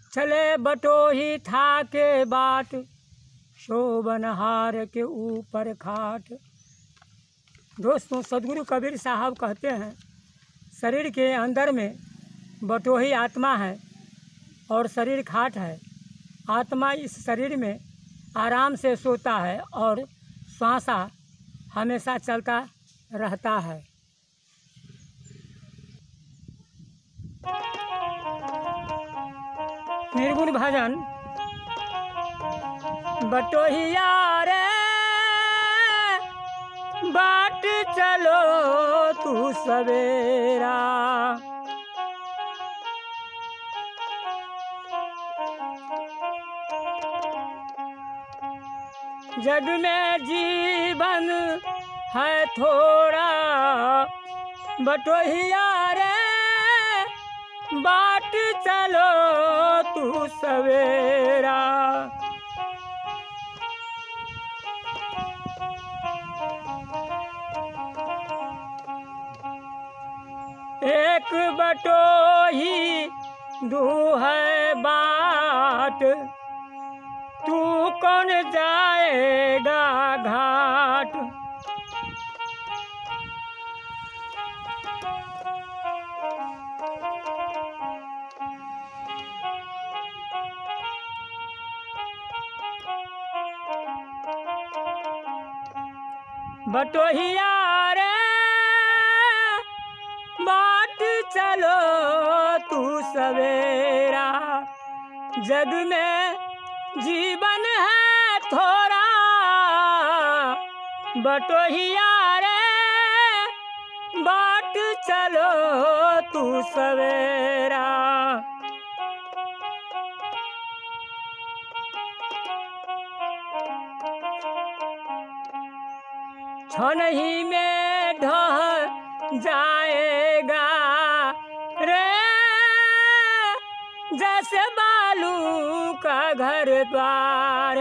चले बटोही था के बाट, शोभनहार के ऊपर खाट। दोस्तों, सदगुरु कबीर साहब कहते हैं शरीर के अंदर में बटोही आत्मा है और शरीर खाट है। आत्मा इस शरीर में आराम से सोता है और श्वासा हमेशा चलता रहता है। निर्गुण भजन। बटोहिया रे बाट चलो तू सवेरा, जग में जीवन है थोड़ा। बटोहिया रे बाट चलो तू सवेरा, एक बटोही दू है बाट, तू कौन जाएगा घाट। बटोहिया रे बाट चलो तू सवेरा, जग में जीवन है थोड़ा। बटोहिया रे बाट चलो तू सवेरा, क्षण ही में ढह जाएगा रे, जैसे बालू का घर द्वार।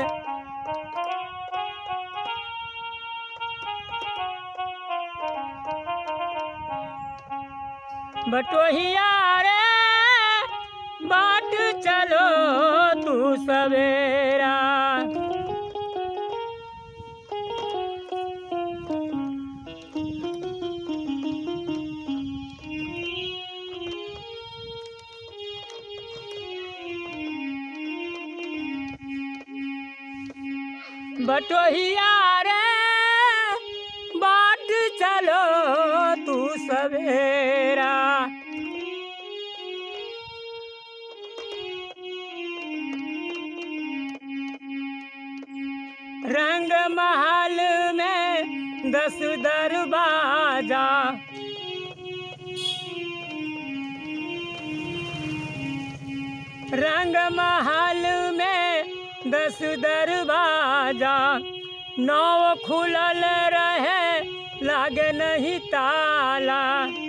बटोहिया रे बाट चलो तू सवेरा, बटोहिया रे बाट चलो तू सवेरा, रंग महल में 10 दरवाजा, रंग महल में 10 दरवाजा। 9 खुलल रहे लागे नहीं ताला,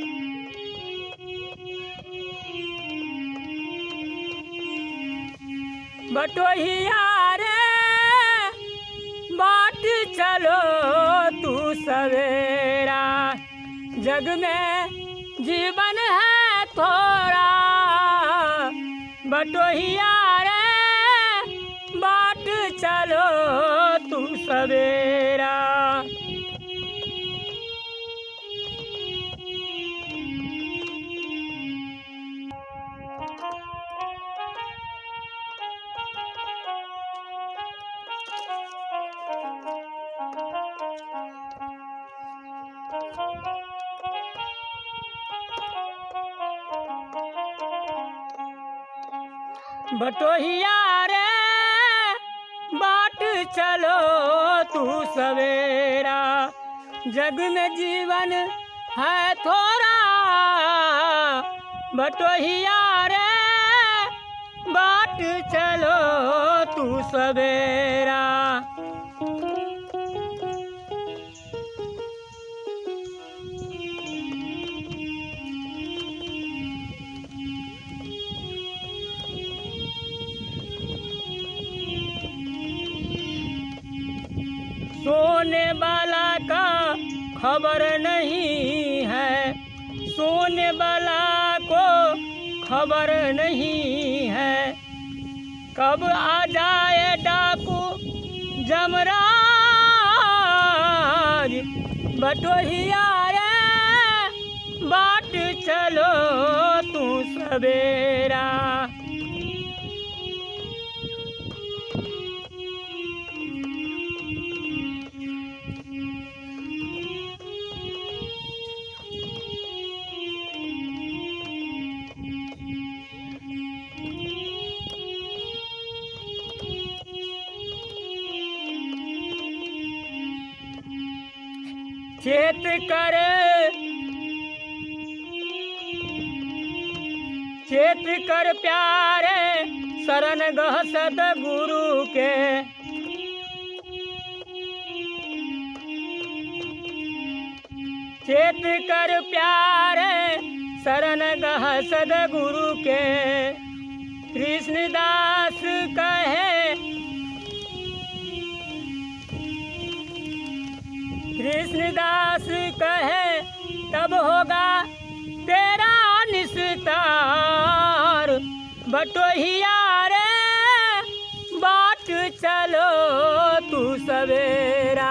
बटोहिया रे बाट चलो तू सवेरा, जग में जीवन है थोड़ा। बटोहिया रे बाट चलो तू सवेरा, बटोहिया रे बाट चलो तू सवेरा, जग में जीवन है थोड़ा। बटोहिया रे बाट चलो तू सवेरा, सोने वाला का खबर नहीं है, सोने वाला को खबर नहीं है। कब आ जाए डाकू जमराज, बटोहिया रे बाट चलो तू सवेरा। चेत कर प्यारे शरण गह सतगुरु के, चेत कर प्यारे शरण गह सतगुरु के। कृष्णदास कहे, कृष्णदास कहे तब होगा तेरा निस्तार, बटोहिया रे बाट चलो तू सवेरा।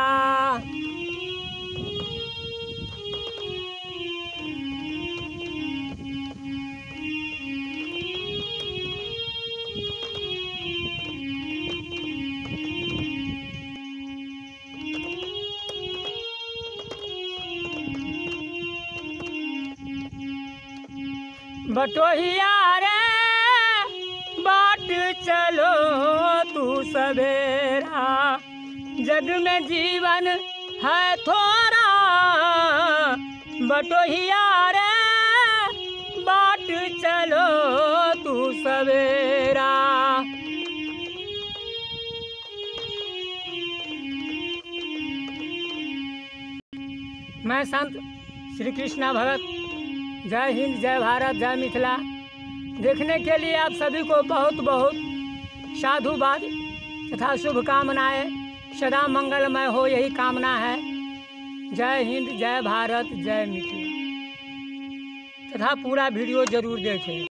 बटोहिया रे बाट चलो तू सवेरा, जग में जीवन है थोड़ा, बटोहिया रे बाट चलो तू सवेरा। मैं संत श्री कृष्णा भगत, जय हिंद, जय भारत, जय मिथिला। देखने के लिए आप सभी को बहुत बहुत साधुवाद तथा शुभकामनाएं। सदा मंगलमय हो यही कामना है। जय हिंद, जय भारत, जय मिथिला। तथा पूरा वीडियो जरूर देखें।